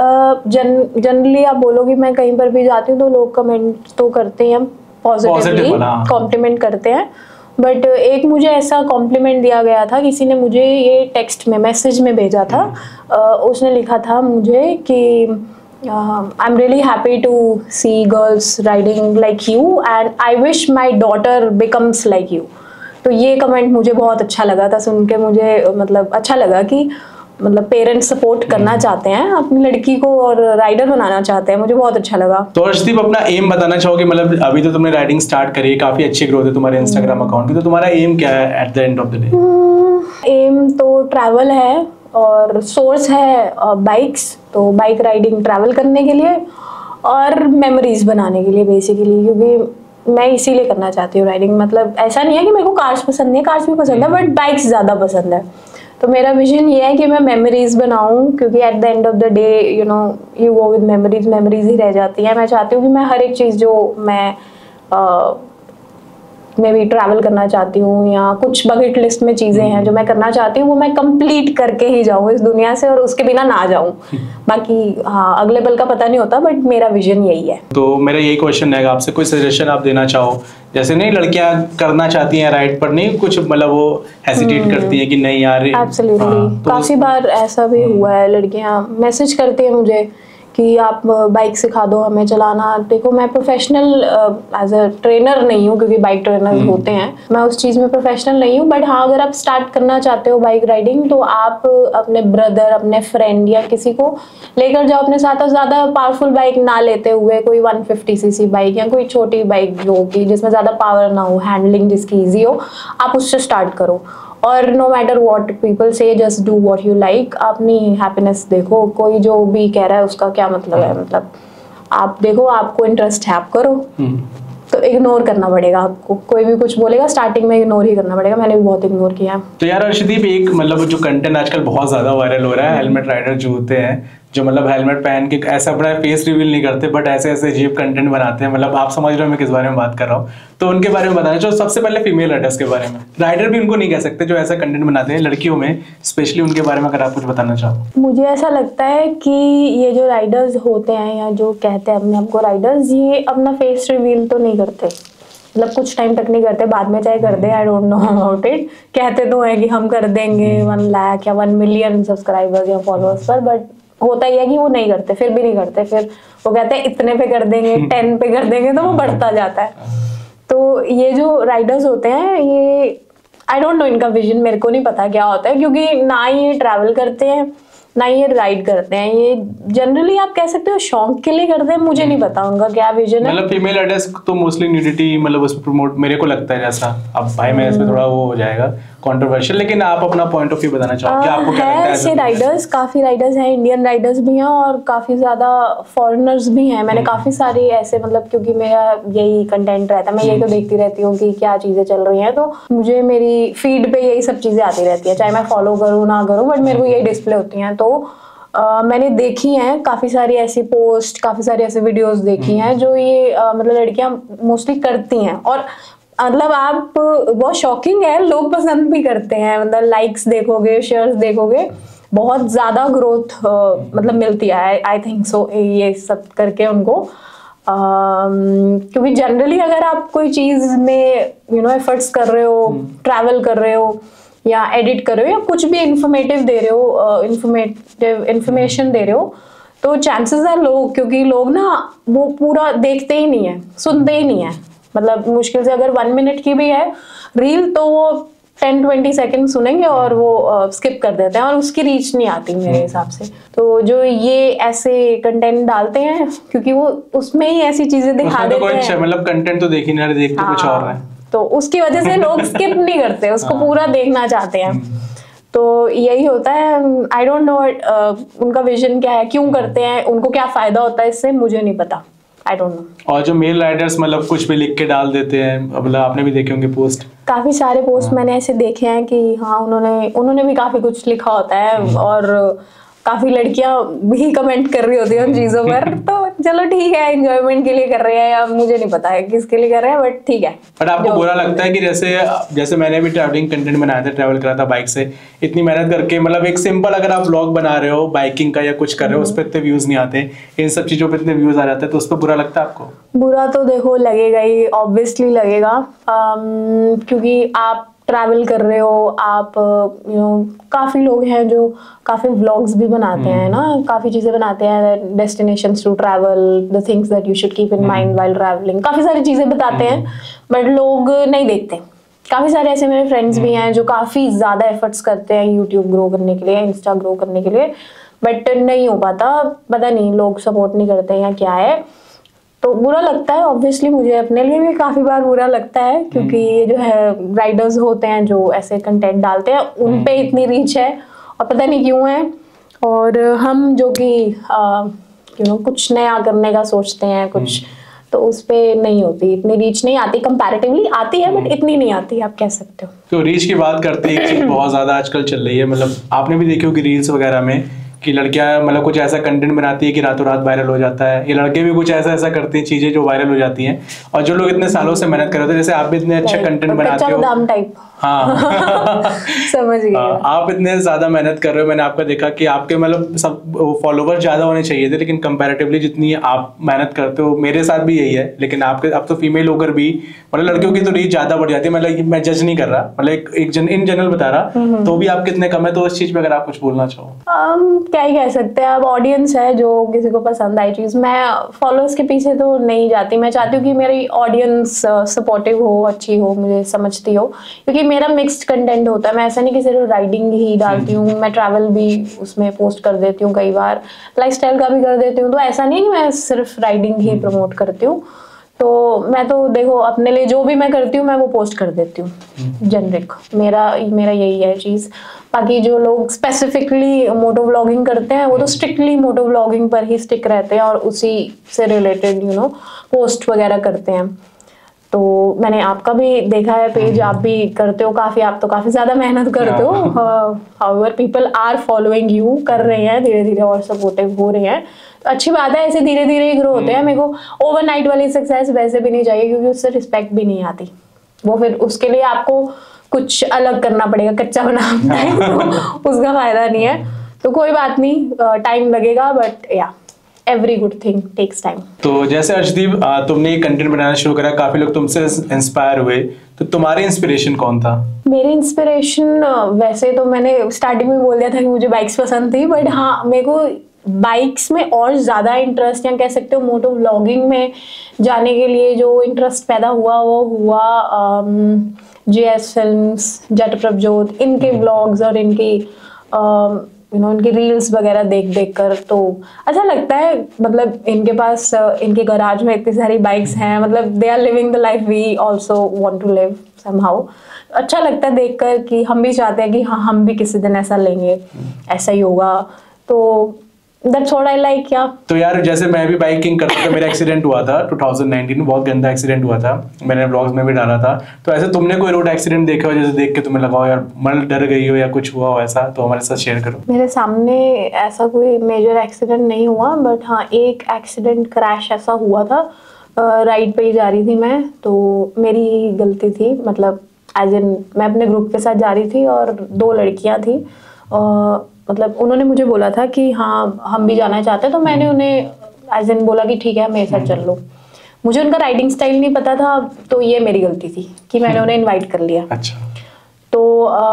जनरली आप बोलोगे, मैं कहीं पर भी जाती हूँ तो लोग कमेंट तो करते हैं पॉजिटिवली, कॉम्प्लीमेंट करते हैं, बट एक मुझे ऐसा कॉम्प्लीमेंट दिया गया था, किसी ने मुझे ये टेक्स्ट में मैसेज में भेजा था। उसने लिखा था मुझे कि Uh, I'm really happy to see girls riding like you and I wish my daughter becomes like you। तो ये कमेंट मुझे बहुत अच्छा लगा था, सुन के मुझे मतलब अच्छा लगा कि मतलब पेरेंट्स सपोर्ट करना चाहते हैं अपनी लड़की को और राइडर बनाना चाहते हैं, मुझे बहुत अच्छा लगा। तो अर्शदीप, अपना एम बताना चाहोगे? मतलब अभी तो तुमने राइडिंग स्टार्ट करी है, काफी अच्छी ग्रोथ है तुम्हारे इंस्टाग्राम अकाउंट की, तो तुम्हारा एम क्या है at the end of the day? Aim तो ट्रैवल है और सोर्स है बाइक्स, तो बाइक राइडिंग ट्रैवल करने के लिए और मेमोरीज बनाने के लिए बेसिकली, क्योंकि मैं इसीलिए करना चाहती हूँ राइडिंग। मतलब ऐसा नहीं है कि मेरे को कार्स पसंद नहीं है, कार्स भी पसंद है, बट बाइक्स ज़्यादा पसंद है। तो मेरा विजन ये है कि मैं मेमोरीज बनाऊँ, क्योंकि at the end of the day you know you go with memories, memories ही रह जाती है। मैं चाहती हूँ कि मैं हर एक चीज़ जो मैं uh, मैं भी ट्रैवल करना चाहती हूँ या कुछ बकेट लिस्ट में चीज़ें हैं जो मैं करना चाहती हूँ, वो मैं कंप्लीट करके ही जाऊँ इस दुनिया से और उसके बिना ना जाऊँ। बाकी हाँ, अगले पल का पता नहीं होता, बट मेरा विजन यही है। तो मेरा यही क्वेश्चन है आपसे, कोई सजेशन आप देना चाहो? जैसे नहीं लड़कियां करना चाहती हैं राइड पर, नहीं कुछ मतलब वो हेसिटेट करती हैं कि नहीं यार। एब्सोल्युटली, काफ़ी बार ऐसा भी हुआ है, लड़कियाँ मैसेज करती हैं मुझे कि आप बाइक सिखा दो हमें चलाना। देखो, मैं प्रोफेशनल एज अ ट्रेनर नहीं हूँ, क्योंकि बाइक ट्रेनर होते हैं, मैं उस चीज़ में प्रोफेशनल नहीं हूँ, बट हाँ अगर आप स्टार्ट करना चाहते हो बाइक राइडिंग तो आप अपने ब्रदर, अपने फ्रेंड या किसी को लेकर जाओ अपने साथ, और ज़्यादा पावरफुल बाइक ना लेते हुए कोई one fifty C C bike या कोई छोटी बाइक जो कि जिसमें ज़्यादा पावर ना हो, हैंडलिंग जिसकी ईजी हो, आप उससे स्टार्ट करो। और no matter what people say, just do what you like. अपनी हैप्पीनेस देखो, कोई जो भी कह रहा है उसका क्या मतलब है, मतलब आप देखो आपको इंटरेस्ट है आप करो, तो इग्नोर करना पड़ेगा आपको। कोई भी कुछ बोलेगा स्टार्टिंग में इग्नोर ही करना पड़ेगा, मैंने भी बहुत इग्नोर किया है। तो यार अर्शदीप, एक मतलब जो कंटेंट आजकल बहुत ज्यादा वायरल हो रहा है, हेलमेट राइडर जो होते हैं, जो मतलब हेलमेट पहन के ऐसा अपना फेस रिवील नहीं करते, बट ऐसे ऐसे अजीब कंटेंट बनाते हैं, मतलब आप समझ रहे हो मैं किस बारे में बात कर रहा हूँ, तो उनके बारे में बताना चाहो। सबसे पहले फीमेल राइडर्स के बारे में, राइडर भी उनको नहीं कह सकते, जो ऐसा कंटेंट बनाते हैं लड़कियों में स्पेशली, उनके बारे में अगर आप कुछ बताना चाहो। मुझे ऐसा लगता है कि ये जो राइडर्स होते हैं या जो कहते हैं अपने आपको राइडर्स, ये अपना फेस रिवील तो नहीं करते, मतलब कुछ टाइम तक नहीं करते, बाद में चाहे कर दे, I don't know about it. कहते तो है कि हम कर देंगे वन लाख या वन मिलियन सब्सक्राइबर्स या फॉलोअर्स पर, बट होता ही है कि वो नहीं करते, फिर भी नहीं करते। फिर वो कहते हैं इतने पे कर देंगे, टेन पे कर देंगे, तो वो बढ़ता जाता है। तो ये जो राइडर्स होते हैं, ये आई डोंट नो, इनका विजन मेरे को नहीं पता क्या होता है, क्योंकि ना ये ट्रैवल करते हैं ना ये राइड करते हैं, ये जनरली आप कह सकते हो शौक के लिए करते हैं, मुझे नहीं पता उनका क्या विजन है। मतलब फीमेल राइडर्स तो मोस्टली न्यूडिटी मतलब उस प्रमोट मेरे को लगता है, जैसा अब भाई मैं इसमें थोड़ा वो हो जाएगा कंट्रोवर्शियल, लेकिन आप अपना पॉइंट ऑफ व्यू बताना चाहो कि आपको क्या लगता है? ऐसे राइडर्स काफी राइडर्स हैं, इंडियन राइडर्स भी हैं और काफी ज्यादा फॉरेनर्स भी हैं। मैंने काफी सारी ऐसे, मतलब क्योंकि मेरा यही कंटेंट रहता है, मैं यही तो देखती रहती हूँ कि क्या चीजें चल रही हैं, तो मुझे मेरी फीड पे यही सब चीजें आती रहती है, चाहे मैं फॉलो करूँ ना करूँ, बट मेरे को यही डिस्प्ले होती हैं। तो Uh, मैंने देखी हैं काफ़ी सारी ऐसी पोस्ट, काफ़ी सारी ऐसी वीडियोस देखी हैं जो ये uh, मतलब लड़कियां मोस्टली करती हैं, और मतलब आप बहुत शॉकिंग है, लोग पसंद भी करते हैं। मतलब लाइक्स देखोगे, शेयर्स देखोगे, बहुत ज़्यादा ग्रोथ uh, मतलब मिलती है, आई थिंक सो ये सब करके उनको। क्योंकि जनरली अगर आप कोई चीज़ में यू नो एफर्ट्स कर रहे हो, ट्रैवल कर रहे हो या एडिट कर रहे हो या कुछ भी इंफॉर्मेटिव दे रहे हो, इंफॉर्मेटिव इंफॉर्मेशन दे रहे हो, तो चांसेस आर लो, क्योंकि लोग ना वो पूरा देखते ही नहीं है, सुनते ही नहीं है। मतलब मुश्किल से अगर वन मिनट की भी है रील तो वो टेन ट्वेंटी सेकेंड सुनेंगे और वो स्किप uh, कर देते हैं और उसकी रीच नहीं आती मेरे हिसाब से। तो जो ये ऐसे कंटेंट डालते हैं क्योंकि वो उसमें ही ऐसी चीजें दिखा देते हैं, मतलब कंटेंट तो देख ही नहीं रहे, देखते कुछ और है, तो उसकी वजह से लोग स्किप नहीं करते, उसको पूरा देखना चाहते हैं। तो यही होता है। आई डोंट नो उनका विजन क्या है, क्यों करते हैं, उनको क्या फायदा होता है इससे, मुझे नहीं पता। I don't know. और जो मेल राइडर्स मतलब कुछ भी लिख के डाल देते हैं, मतलब आपने भी देखे होंगे पोस्ट, काफी सारे पोस्ट मैंने ऐसे देखे हैं कि हाँ उन्होंने उन्होंने भी काफी कुछ लिखा होता है और काफी लड़कियां भी कमेंट कर रही होती है उन चीजों पर। तो चलो ठीक है, एंजॉयमेंट के लिए कर रहे हैं या मुझे नहीं पता है किसके लिए कर रहे हैं, बट ठीक है। बट आपको बुरा लगता है कि जैसे जैसे मैंने भी ट्रैवलिंग कंटेंट बनाया था, ट्रैवल करा था बाइक से, इतनी मेहनत करके, मतलब एक सिंपल अगर आप व्लॉग बना रहे हो बाइकिंग का या कुछ कर रहे हो, उस पर इतने व्यूज नहीं आते, इन सब चीजों पर इतने व्यूज आ जाते हैं, तो उस पर बुरा लगता है आपको? बुरा तो देखो लगेगा ही, ऑब्वियसली लगेगा, क्योंकि आप ट्रैवल कर रहे हो, आप यू नो काफ़ी लोग हैं जो काफ़ी व्लॉग्स भी बनाते हैं ना, काफ़ी चीज़ें बनाते हैं, destinations to travel, the things that you should keep in mind while travelling, काफ़ी सारी चीज़ें बताते हैं, बट लोग नहीं देखते। काफ़ी सारे ऐसे मेरे फ्रेंड्स भी हैं जो काफ़ी ज़्यादा एफर्ट्स करते हैं यूट्यूब ग्रो करने के लिए, इंस्टा ग्रो करने के लिए, बट नहीं हो पाता, पता नहीं लोग सपोर्ट नहीं करते या क्या है। तो बुरा लगता है, ऑब्वियसली मुझे अपने लिए भी काफ़ी बार बुरा लगता है, क्योंकि ये जो है राइडर्स होते हैं जो ऐसे कंटेंट डालते हैं, उन पे इतनी रीच है और पता नहीं क्यों है, और हम जो कि यू नो कुछ नया करने का सोचते हैं कुछ, तो उस पे नहीं होती, इतनी रीच नहीं आती, कंपैरेटिवली आती है बट इतनी नहीं आती, आप कह सकते हो। तो रीच की बात करते हैं, एक चीज़ बहुत ज़्यादा आजकल चल रही है, मतलब आपने भी देखी होगी रील्स वगैरह में कि लड़कियां मतलब कुछ ऐसा कंटेंट बनाती है कि रातों रात वायरल हो जाता है, ये लड़के भी कुछ ऐसा ऐसा करते हैं चीजें जो वायरल हो जाती हैं, और जो लोग इतने सालों से मेहनत कर रहे थे, जैसे आप भी इतने अच्छे कंटेंट बनाते हो, हाँ समझ गए, आप इतने ज्यादा मेहनत कर रहे हो, मैंने आपका देखा कि आपके मतलब सब फॉलोवर ज्यादा होने चाहिए थे, लेकिन कंपैरेटिवली जितनी आप मेहनत करते हो, मेरे साथ भी यही है, लेकिन आपके अब तो फीमेल होकर भी मतलब लड़कियों की तो रीच ज्यादा बढ़ जाती है, मतलब मैं जज नहीं कर रहा, मतलब एक, एक जन, इन जनरल बता रहा, तो भी आप कितने कम है, तो इस चीज पे अगर आप कुछ बोलना चाहो। um, क्या ही कह सकते हैं, अब ऑडियंस है जो किसी को पसंद आई चीज, मैं फॉलोअर्स के पीछे तो नहीं जाती, मैं चाहती हूँ कि मेरी ऑडियंस सपोर्टिव हो, अच्छी हो, मुझे समझती हो, क्योंकि मेरा मिक्स्ड कंटेंट होता है, मैं ऐसा नहीं कि सिर्फ राइडिंग ही डालती हूँ, मैं ट्रैवल भी उसमें पोस्ट कर देती हूँ, कई बार लाइफस्टाइल का भी कर देती हूँ, तो ऐसा नहीं कि मैं सिर्फ राइडिंग ही प्रमोट करती हूँ। तो मैं तो देखो अपने लिए जो भी मैं करती हूँ मैं वो पोस्ट कर देती हूँ, जेनरिक, मेरा मेरा यही है चीज़। बाकी जो लोग स्पेसिफिकली मोटो व्लॉगिंग करते हैं वो तो स्ट्रिक्टली मोटो व्लॉगिंग पर ही स्टिक रहते हैं और उसी से रिलेटेड यू नो पोस्ट वगैरह करते हैं। तो मैंने आपका भी देखा है पेज, आप भी करते हो काफ़ी, आप तो काफ़ी ज़्यादा मेहनत करते हो, however people are following you, कर रहे हैं धीरे धीरे और सपोर्टिव हो रहे हैं, तो अच्छी बात है, ऐसे धीरे धीरे ग्रो होते हैं। मेरे को ओवरनाइट वाली सक्सेस वैसे भी नहीं चाहिए, क्योंकि उससे रिस्पेक्ट भी नहीं आती, वो फिर उसके लिए आपको कुछ अलग करना पड़ेगा, कच्चा बनाना है, तो उसका फायदा नहीं है। तो कोई बात नहीं, टाइम लगेगा, but yeah every good thing takes time. तो जैसे अर्शदीप तुमने ये कंटेंट बनाना शुरू करा, काफी लोग तुमसे इंस्पायर हुए, तो तुम्हारी इंस्पिरेशन कौन था? मेरी इंस्पिरेशन वैसे तो मैंने स्टार्टिंग में बोल दिया था कि मुझे बाइक्स पसंद थी, बट हाँ मेरे को बाइक्स में और ज़्यादा इंटरेस्ट, या कह सकते हो मोटो व्लॉगिंग में जाने के लिए जो इंटरेस्ट पैदा हुआ वो हुआ J S Films, Jatt Prabhjot, इनके व्लॉग्स और इनकी यू नो इनकी रील्स वगैरह देख देख कर तो अच्छा लगता है। मतलब इनके पास इनके गराज में इतनी सारी बाइक्स हैं, मतलब they are living the life we also want to live somehow. अच्छा लगता है देखकर कि हम भी चाहते हैं कि हाँ हम भी किसी दिन ऐसा लेंगे, ऐसा ही होगा, तो That's what I like, yeah. तो यार जैसे मैं भी बाइकिंग करता था, मेरा एक्सीडेंट हुआ था टू थाउजेंड नाइनटीन में, बहुत गंदा एक्सीडेंट हुआ था, मैंने ब्लॉग्स में भी डाला था। तो ऐसे तुमने कोई रोड एक्सीडेंट देखा हो जैसे देख के तुम्हें लगा हो यार मन डर गई हो या कुछ हुआ हो ऐसा, तो हमारे साथ शेयर करो। मेरे सामने ऐसा कोई मेजर एक्सीडेंट नहीं हुआ, बट हाँ एक एक्सीडेंट क्रैश ऐसा हुआ था, राइड पे ही जा रही थी मैं, तो मेरी गलती थी, मतलब एज इन मैं अपने ग्रुप के साथ जा रही थी और दो लड़कियाँ थी, मतलब उन्होंने मुझे बोला था कि हाँ हम भी जाना चाहते हैं, तो मैंने उन्हें एज इन बोला कि ठीक है मेरे साथ चल लो। मुझे उनका राइडिंग स्टाइल नहीं पता था, तो ये मेरी गलती थी कि मैंने उन्हें इनवाइट कर लिया। अच्छा। तो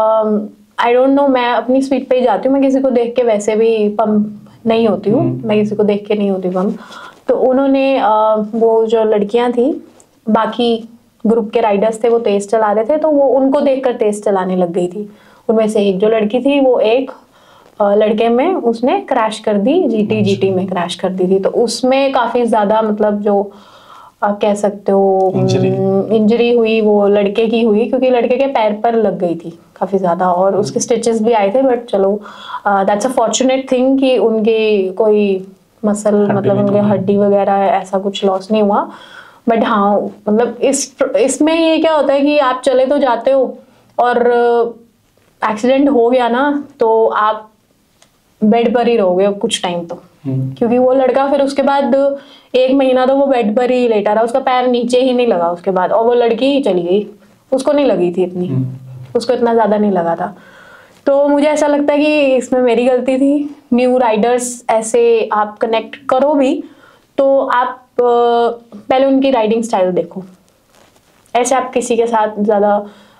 आई डोंट नो, मैं अपनी स्पीड पे ही जाती हूँ, मैं किसी को देख के वैसे भी पंप नहीं होती हूँ, मैं किसी को देख के नहीं होती पंप। तो उन्होंने uh, वो जो लड़कियां थी, बाकी ग्रुप के राइडर्स थे, वो तेज चला रहे थे, तो वो उनको देखकर तेज चलाने लग गई थी। उनमें से एक जो लड़की थी, वो एक लड़के में उसने क्रैश कर दी, जीटी जीटी में क्रैश कर दी थी। तो उसमें काफी ज्यादा मतलब जो आप कह सकते हो इंजरी हुई, वो लड़के की हुई, क्योंकि लड़के के पैर पर लग गई थी काफी ज्यादा, और उसके स्टिचेस भी आए थे। बट चलो दैट्स अ फॉर्चुनेट थिंग कि उनके कोई मसल मतलब उनके हड्डी वगैरह ऐसा कुछ लॉस नहीं हुआ। बट हाँ, मतलब इस इसमें ये क्या होता है कि आप चले तो जाते हो, और एक्सीडेंट हो गया ना तो आप बेड पर ही रहोगे कुछ टाइम तो, क्योंकि वो लड़का फिर उसके बाद एक महीना तो वो बेड पर ही लेटा रहा, उसका पैर नीचे ही नहीं लगा उसके बाद, और वो लड़की ही चली गई, उसको नहीं लगी थी इतनी, उसको इतना ज्यादा नहीं लगा था। तो मुझे ऐसा लगता है कि इसमें मेरी गलती थी। न्यू राइडर्स ऐसे आप कनेक्ट करो भी तो आप पहले उनकी राइडिंग स्टाइल देखो, ऐसे आप किसी के साथ ज्यादा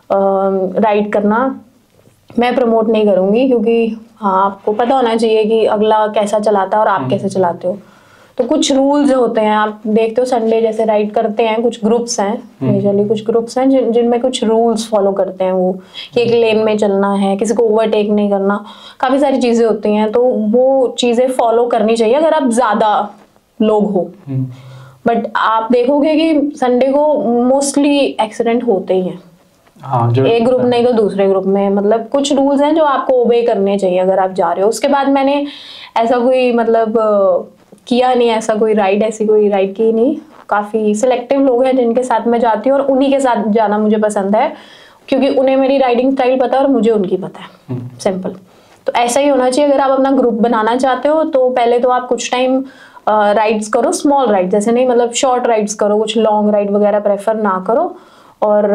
राइड करना मैं प्रमोट नहीं करूंगी, क्योंकि हाँ आपको पता होना चाहिए कि अगला कैसा चलाता है और आप कैसे चलाते हो। तो कुछ रूल्स होते हैं, आप देखते हो संडे जैसे राइड करते हैं, कुछ ग्रुप्स हैं, मेजरली कुछ ग्रुप्स हैं जिन जिनमें कुछ रूल्स फॉलो करते हैं, वो कि एक लेन में चलना है, किसी को ओवरटेक नहीं करना, काफी सारी चीजें होती हैं, तो वो चीजें फॉलो करनी चाहिए अगर आप ज्यादा लोग हो। बट आप देखोगे कि संडे को मोस्टली एक्सीडेंट होते ही हैं। हाँ, जो एक ग्रुप नहीं तो दूसरे ग्रुप में, मतलब कुछ रूल्स हैं जो आपको ओबे करने चाहिए अगर आप जा रहे हो। उसके बाद मैंने ऐसा कोई मतलब किया नहीं, ऐसा कोई राइड ऐसी कोई राइड की नहीं। काफी सिलेक्टिव लोग हैं जिनके साथ मैं जाती हूँ, और उन्हीं के साथ जाना मुझे पसंद है, क्योंकि उन्हें मेरी राइडिंग स्टाइल पता है और मुझे उनकी पता है। सिंपल। तो ऐसा ही होना चाहिए। अगर आप अपना ग्रुप बनाना चाहते हो तो पहले तो आप कुछ टाइम राइड्स करो, स्मॉल राइड जैसे नहीं, मतलब शॉर्ट राइड्स करो, कुछ लॉन्ग राइड वगैरह प्रेफर ना करो, और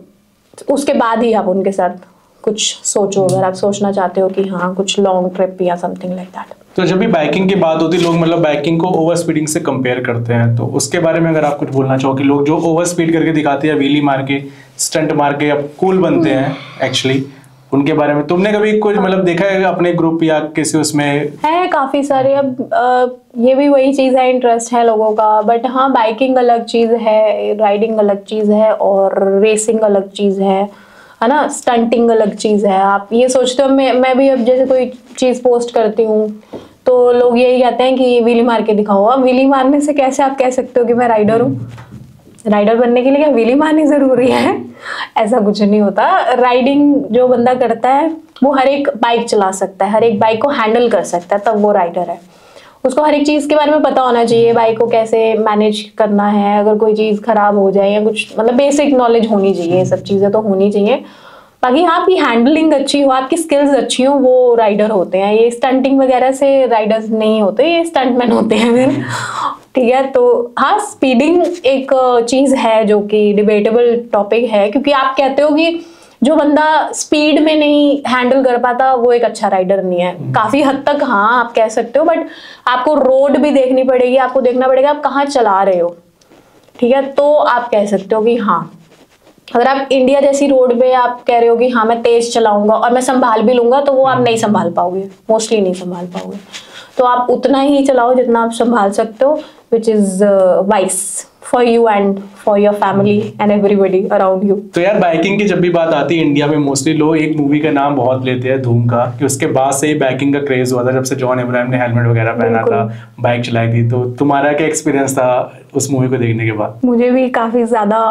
उसके बाद ही आप उनके साथ कुछ सोचो, अगर आप सोचना चाहते हो कि हाँ कुछ लॉन्ग ट्रिप या समथिंग लाइक दैट। तो जब भी बाइकिंग की बात होती है, लोग मतलब बाइकिंग को ओवर स्पीडिंग से कंपेयर करते हैं, तो उसके बारे में अगर आप कुछ बोलना चाहो कि लोग जो ओवर स्पीड करके दिखाते हैं, व्हीली मार के, स्टंट मार के अब कूल बनते हैं एक्चुअली, उनके बारे में तुमने कभी कुछ मतलब देखा है अपने ग्रुप या किसी उसमें? है काफी सारे। अब आ, ये भी वही चीज है, इंटरेस्ट है लोगों का। बट हाँ, बाइकिंग अलग चीज है, राइडिंग अलग चीज है, और रेसिंग अलग चीज है है ना, स्टंटिंग अलग चीज है। आप ये सोचते हो, मैं मैं भी अब जैसे कोई चीज पोस्ट करती हूँ तो लोग यही कहते हैं कि व्हीली मार के दिखाओ। अब व्हीली मारने से कैसे आप कह सकते हो कि मैं राइडर हूँ? राइडर बनने के लिए क्या व्हीली मारनी जरूरी है? ऐसा कुछ नहीं होता। राइडिंग जो बंदा करता है वो हर एक बाइक चला सकता है, हर एक बाइक को हैंडल कर सकता है, तब वो राइडर है। उसको हर एक चीज के बारे में पता होना चाहिए, बाइक को कैसे मैनेज करना है, अगर कोई चीज खराब हो जाए या कुछ, मतलब बेसिक नॉलेज होनी चाहिए, ये सब चीजें तो होनी चाहिए। बाकी हाँ, आपकी हैंडलिंग अच्छी हो, आपकी स्किल्स अच्छी हो, वो राइडर होते हैं। ये स्टंटिंग वगैरह से राइडर्स नहीं होते, ये स्टंटमैन होते हैं फिर। ठीक है, तो हाँ, स्पीडिंग एक चीज है जो कि डिबेटेबल टॉपिक है, क्योंकि आप कहते हो कि जो बंदा स्पीड में नहीं हैंडल कर पाता वो एक अच्छा राइडर नहीं है। काफी हद तक हाँ आप कह सकते हो, बट आपको रोड भी देखनी पड़ेगी, आपको देखना पड़ेगा आप कहाँ चला रहे हो। ठीक है, तो आप कह सकते हो कि हाँ, अगर आप इंडिया जैसी रोड पे आप कह रहे हो कि हाँ मैं तेज चलाऊंगा और मैं संभाल भी लूंगा, तो वो आप नहीं संभाल पाओगे, मोस्टली नहीं संभाल पाओगे। तो आप उतना ही चलाओ जितना आप संभाल सकते हो, which is wise for you and for your family and everybody around you. तो यार, बाइकिंग की जब भी बात आती है इंडिया में, मोस्टली लोग एक मूवी का नाम बहुत लेते हैं, धूम का, कि उसके बाद से ही बाइकिंग का क्रेज हुआ था, जब से जॉन अब्राहम ने हेलमेट वगैरह पहना था, बाइक चलाई थी। तो तुम्हारा क्या एक्सपीरियंस था उस मूवी को देखने के बाद? मुझे भी काफी ज्यादा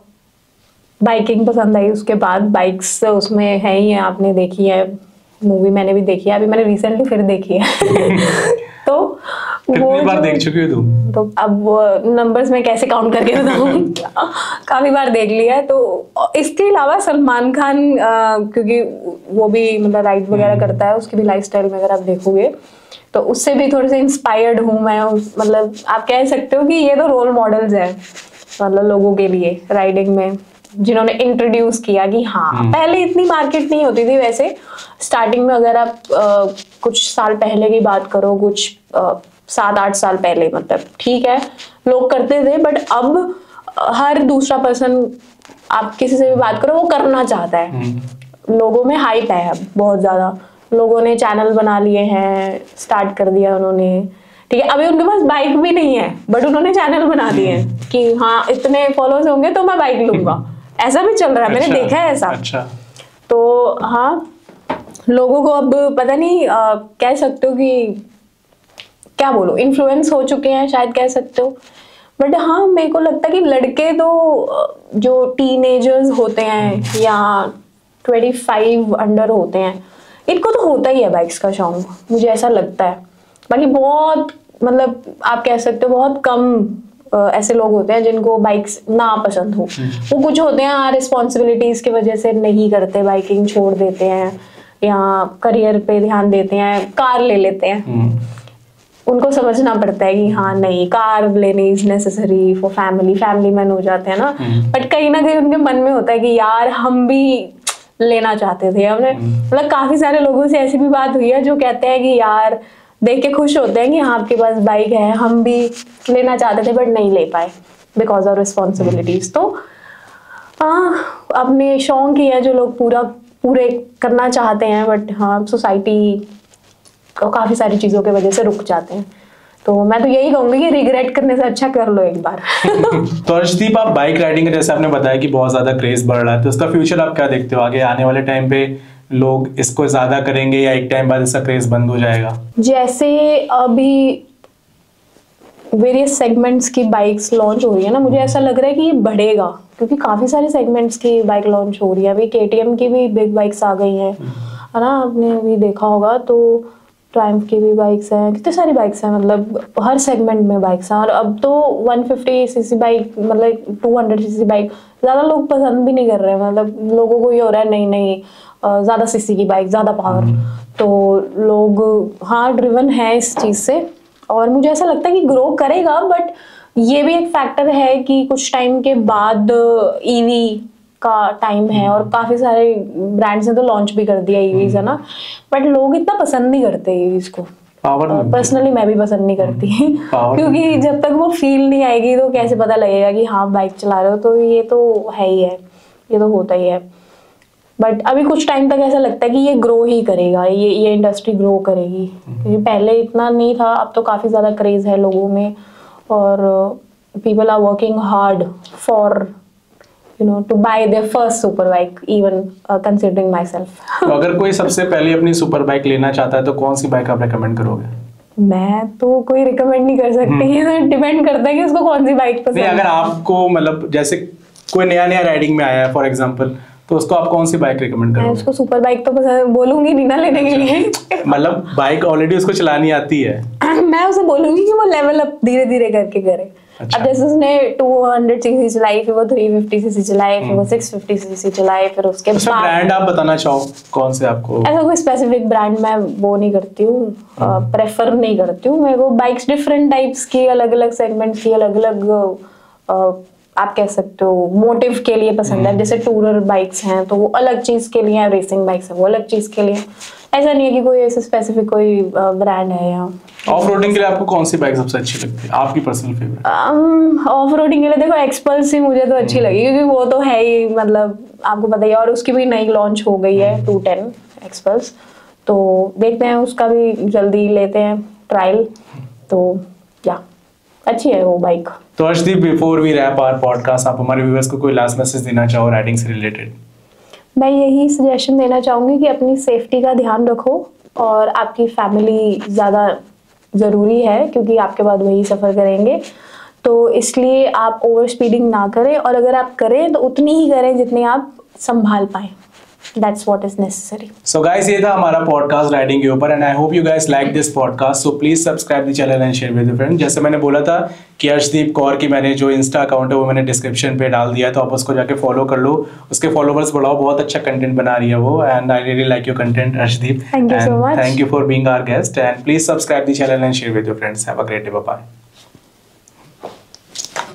बाइकिंग पसंद आई उसके बाद। बाइक्स उसमें है ही है, आपने देखी है मूवी, मैंने भी देखी है, अभी मैंने रिसेंटली फिर देखी है। तो कितनी बार देख चुकी हो तुम? तो अब नंबर्स में कैसे काउंट करके बताऊं? काफी बार देख लिया है। तो इसके अलावा सलमान खान, क्योंकि वो भी मतलब राइड वगैरह करता है, उसकी भी लाइफस्टाइल में अगर आप देखोगे तो उससे भी थोड़े से इंस्पायर्ड हूँ मैं। मतलब आप कह सकते हो कि ये तो रोल मॉडल्स है मतलब लोगों के लिए राइडिंग में, जिन्होंने इंट्रोड्यूस किया कि हाँ, पहले इतनी मार्केट नहीं होती थी वैसे। स्टार्टिंग में अगर आप आ, कुछ साल पहले की बात करो, कुछ सात आठ साल पहले, मतलब ठीक है लोग करते थे, बट अब हर दूसरा पर्सन, आप किसी से भी बात करो, वो करना चाहता है। लोगों में हाइप है अब बहुत ज्यादा, लोगों ने चैनल बना लिए हैं, स्टार्ट कर दिया उन्होंने, ठीक है। अभी उनके पास बाइक भी नहीं है बट उन्होंने चैनल बना दिए हैं कि हाँ इतने फॉलोअर्स होंगे तो मैं बाइक लूंगा। ऐसा भी चल रहा है, मैंने अच्छा, देखा है ऐसा। अच्छा। तो हाँ, लोगों को अब पता नहीं आ, कह सकते हो कि क्या बोलो, इन्फ्लुएंस हो चुके हैं शायद कह सकते हो। बट हाँ मेरे को लगता है कि लड़के तो जो टीनेजर्स होते हैं या ट्वेंटी फाइव अंडर होते हैं, इनको तो होता ही है बाइक्स का शौक, मुझे ऐसा लगता है। बाकी बहुत मतलब आप कह सकते हो बहुत कम ऐसे लोग होते हैं जिनको बाइक्स ना पसंद हो। वो कुछ होते हैं हाँ रिस्पॉन्सिबिलिटीज की वजह से नहीं करते, बाइकिंग छोड़ देते हैं या करियर पे ध्यान देते हैं, कार ले लेते हैं। उनको समझना पड़ता है कि हाँ नहीं, कार लेनी is necessary for family, family man हो जाते हैं ना। बट कहीं ना कहीं उनके मन में होता है कि यार हम भी लेना चाहते थे। हमने मतलब काफी सारे लोगों से ऐसी भी बात हुई है जो कहते हैं कि यार देख के खुश होते हैं कि हाँ आपके पास बाइक है, हम भी लेना चाहते थे बट नहीं ले पाए बिकॉज ऑफ रिस्पॉन्सिबिलिटीज। तो हाँ अपने शौक ही है जो लोग पूरा पूरे करना चाहते हैं, बट हाँ सोसाइटी काफी सारी चीजों की वजह से रुक जाते हैं। तो मैं तो यही कहूंगी कि रिग्रेट करने से अच्छा कर लो एक बार। तो अर्शदीप, आप बाइक राइडिंग का जैसे आपने बताया कि बहुत ज्यादा क्रेज बढ़ रहा है, तो उसका फ्यूचर आप क्या देखते हो? आगे आने वाले टाइम पे लोग इसको ज्यादा करेंगे या एक टाइम बाद इसका क्रेज बंद हो जाएगा? जैसे अभी वेरियस सेगमेंट्स की बाइक्स लॉन्च हो रही है ना, मुझे ऐसा लग रहा है कि ये बढ़ेगा क्योंकि काफी सारे सेगमेंट्स की बाइक लॉन्च हो रही है। अभी केटीएम की भी बिग बाइक्स आ गई हैं, है ना, आपने अभी देखा होगा। तो ट्रायम्फ की भी बाइक्स हैं, कितनी सारी बाइक्स हैं, मतलब हर सेगमेंट में बाइक्स हैं। और अब तो वन फिफ्टी सीसी बाइक मतलब टू हंड्रेड सीसी बाइक ज़्यादा लोग पसंद भी नहीं कर रहे हैं। मतलब लोगों को ये हो रहा है नहीं नहीं ज़्यादा सीसी की बाइक, ज़्यादा पावर। तो लोग हाँ ड्रिवन है इस चीज़ से, और मुझे ऐसा लगता है कि ग्रो करेगा। बट ये भी एक फैक्टर है कि कुछ टाइम के बाद ईवी का टाइम है और काफी सारे ब्रांड्स ने तो लॉन्च भी कर दिया ईवीज, है ना, बट लोग इतना पसंद नहीं करते ईवीज को। पर्सनली मैं भी पसंद नहीं करती क्योंकि जब तक वो फील नहीं आएगी तो कैसे पता लगेगा कि हाँ बाइक चला रहे हो। तो ये तो है ही है, ये तो होता ही है। बट अभी कुछ टाइम तक ऐसा लगता है कि ये ग्रो ही करेगा, ये ये इंडस्ट्री ग्रो करेगी क्योंकि पहले इतना नहीं था, अब तो काफी ज्यादा क्रेज है लोगों में और people are working hard for you know to buy their first super bike, even uh, considering myself. तो अगर कोई सबसे पहले अपनी सुपर बाइक लेना चाहता है तो कौन सी बाइक आप रेकमेंड करोगे? मैं तो कोई रिकमेंड नहीं कर सकती, ये डिपेंड करता है कि उसको कौन सी बाइक पसंद है। नहीं, अगर आपको मतलब जैसे कोई नया नया राइडिंग में आया है फॉर एग्जांपल, तो उसको आप कौन सी बाइक रिकमेंड करोगे? मैं उसको सुपर बाइक तो पसंद बोलूंगी नहीं ना लेने के लिए। मतलब बाइक ऑलरेडी उसको चलानी आती है। मैं उसे बोलूंगी कि वो लेवल अप धीरे धीरे करके करे। अच्छा। अब जैसे उसने टू हंड्रेड सीसी चलाई, फिर वो थ्री फिफ्टी सीसी चलाई, फिर वो सिक्स फिफ्टी सीसी चलाई, फिर उसके बाद ब्रांड आप बताना चाहो कौन से आपको? ऐसा कोई स्पेसिफिक ब्रांड मैं वो नहीं करती हूँ, प्रेफर नहीं करती हूँ। मेरे को बाइक्स डिफरेंट टाइप्स की, अलग अलग सेगमेंट्स की, अलग अलग आप कह सकते हो मोटिव के लिए पसंद है। जैसे टूरर बाइक्स हैं तो वो अलग चीज के लिए है, रेसिंग बाइक्स है वो अलग चीज के लिए। ऐसा नहीं है कि कोई ऐसे स्पेसिफिक कोई ब्रांड है। यहाँ ऑफ रोडिंग के लिए आपको कौन सी बाइक सबसे अच्छी लगती है, आपकी पर्सनल फेवरेट? ऑफ रोडिंग के लिए देखो एक्सपल्स ही मुझे तो अच्छी लगी क्योंकि वो तो है ही, मतलब आपको पता ही है। और उसकी भी नई लॉन्च हो गई है टू टेन एक्सपल्स, तो देखते हैं उसका भी जल्दी लेते हैं ट्रायल। तो क्या अच्छी है वो बाइक। तो Arshdeep, before we wrap our podcast, आप हमारे व्यूअर्स को कोई लास्ट मैसेज देना चाहो राइडिंग से रिलेटेड? मैं यही सजेशन देना चाहूँगी कि अपनी सेफ्टी का ध्यान रखो और आपकी फैमिली ज़्यादा ज़रूरी है क्योंकि आपके बाद वही सफ़र करेंगे। तो इसलिए आप ओवर स्पीडिंग ना करें, और अगर आप करें तो उतनी ही करें जितनी आप संभाल पाएँ। That's what is necessary. So guys, ये था हमारा पॉडकास्ट राइडिंग के ऊपर, and I hope you guys like this podcast. So please subscribe the channel and share with your friends. जैसे मैंने बोला था कि अर्शदीप कौर की मैंने जो इंस्टा अकाउंट है वो मैंने डिस्क्रिप्शन पे डाल दिया है, तो आप उसको जाके फॉलो कर लो, उसके फॉलोवर्स बढ़ाओ। बहुत अच्छा कंटेंट बना रही है वो, and I really like your content Arshdeep. Thank you so much. Thank you for being our guest, and please subscribe the channel and share with your friends. Have a great day. Bye bye.